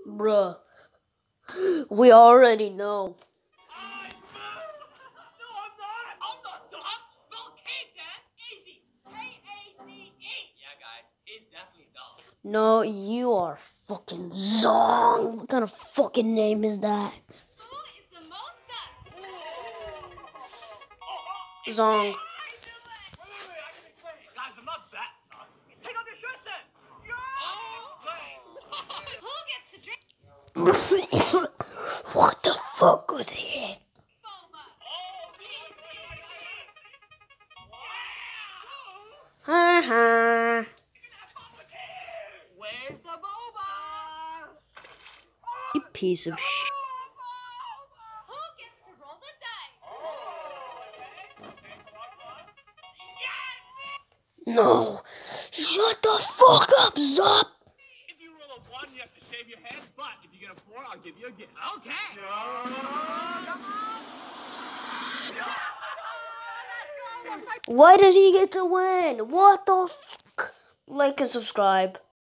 Bruh. We already know. No, I'm not. I'm not dumb. Spell cake, Dad. Easy. K-A-C-E. Yeah, guys. He's definitely dumb. No, you are fucking Zhong. What kind of fucking name is that? Who is the most sus? Zhong. Wait, I can explain. Guys, I'm not that sus. Take off your shirt then. Who gets to drink? What the fuck was it? Boba. Haha. Where's the boba? You piece of shit. Who gets to roll the dice? No. Shut the fuck up, Zop. If you roll a 1, you have to shave your head, but if you get a 4, I'll give you a gift. Okay. Why does he get to win? What the fuck? Like and subscribe.